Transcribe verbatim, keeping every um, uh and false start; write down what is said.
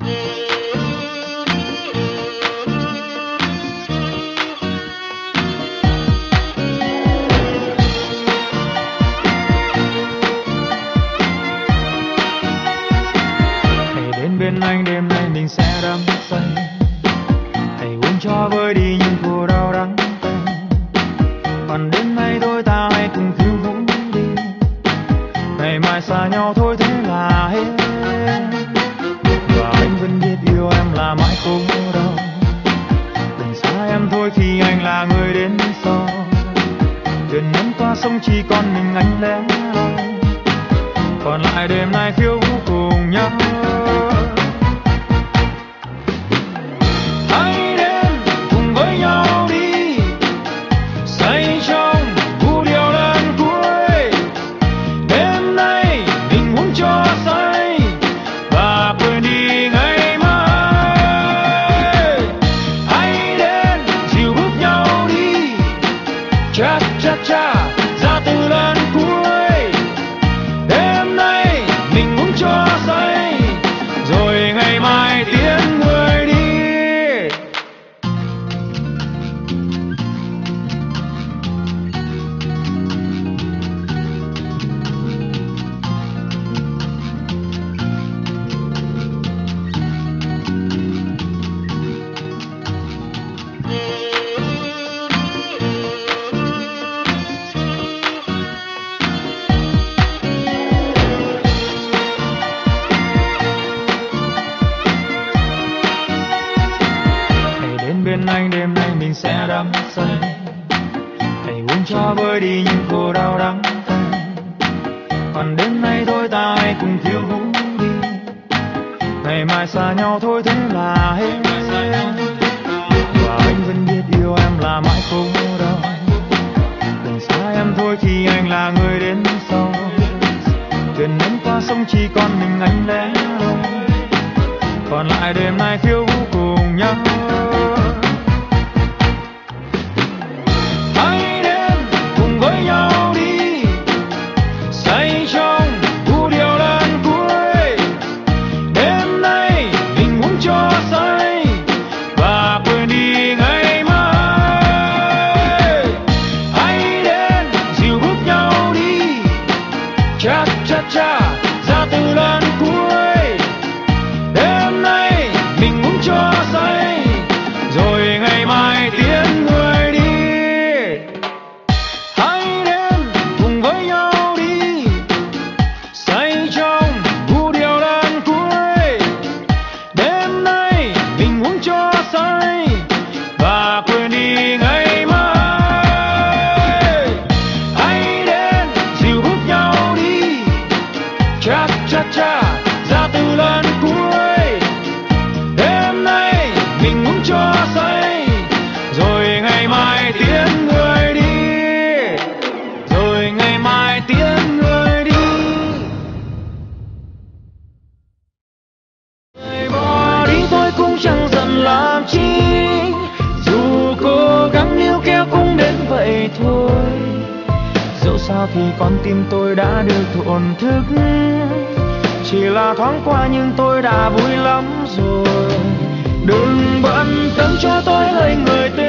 Bên anh đêm nay mình sẽ đắm say, hãy uống cho vơi đi những khổ đau đắng cay. Còn đêm nay đôi ta hãy cùng khiêu vũ đi, ngày mai xa nhau thôi thế là hết. Và anh vẫn biết yêu em là mãi khổ đau, đừng xa em thôi khi anh là người đến sau. Thuyền ngắm qua sông chỉ còn mình anh lẻ loi, còn lại đêm nay khiêu vũ cùng nhau. Bên anh đêm nay mình sẽ đắm say, hãy uống cho vơi đi những khổ đau đắng cay. Còn đêm nay thôi ta hãy cùng khiêu vũ đi, ngày mai xa nhau thôi thế là hết. Và anh vẫn biết yêu em là mãi khổ đau, đừng xa em thôi khi anh là người đến sau. Thuyền ném qua sông chỉ còn mình anh lẻ loi, còn lại đêm nay khiêu vũ cùng nhau. Sao thì con tim tôi đã được thổn thức, chỉ là thoáng qua nhưng tôi đã vui lắm rồi. Đừng bận tâm cho tôi lời người tên